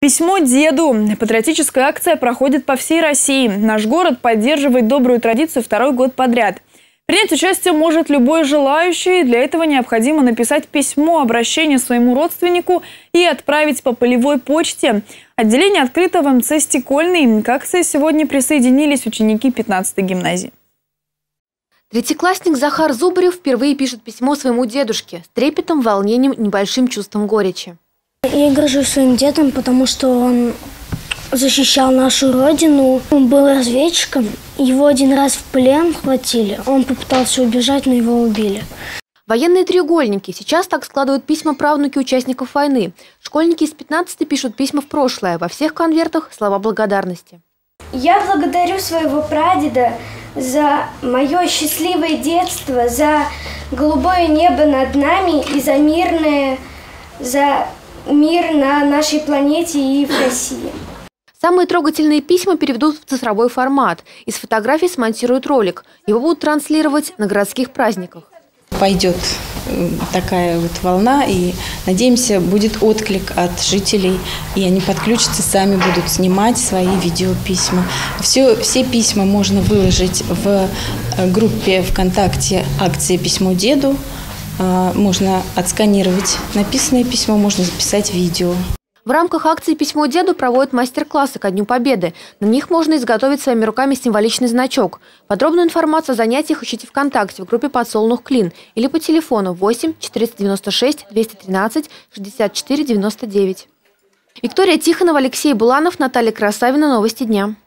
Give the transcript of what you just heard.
Письмо деду. Патриотическая акция проходит по всей России. Наш город поддерживает добрую традицию второй год подряд. Принять участие может любой желающий. Для этого необходимо написать письмо обращение своему родственнику и отправить по полевой почте. Отделение открыто в МЦ «Стекольный». К акции сегодня присоединились ученики 15-й гимназии. Третьеклассник Захар Зубарев впервые пишет письмо своему дедушке с трепетом, волнением и небольшим чувством горечи. Я горжусь своим дедом, потому что он защищал нашу родину. Он был разведчиком. Его один раз в плен хватили. Он попытался убежать, но его убили. Военные треугольники. Сейчас так складывают письма правнуки участников войны. Школьники из 15-й пишут письма в прошлое. Во всех конвертах слова благодарности. Я благодарю своего прадеда за мое счастливое детство, за голубое небо над нами и за мир на нашей планете и в России. Самые трогательные письма переведут в цифровой формат. Из фотографий смонтируют ролик. Его будут транслировать на городских праздниках. Пойдет такая вот волна, и, надеемся, будет отклик от жителей, и они подключатся, сами будут снимать свои видеописьма. Все письма можно выложить в группе ВКонтакте «Акция «Письмо деду». Можно отсканировать написанное письмо, можно записать видео. В рамках акции «Письмо деду» проводят мастер-классы ко Дню Победы. На них можно изготовить своими руками символичный значок. Подробную информацию о занятиях ищите ВКонтакте в группе «Подсолнух Клин» или по телефону 8 496 213 64 99. Виктория Тихонова, Алексей Буланов, Наталья Красавина. Новости дня.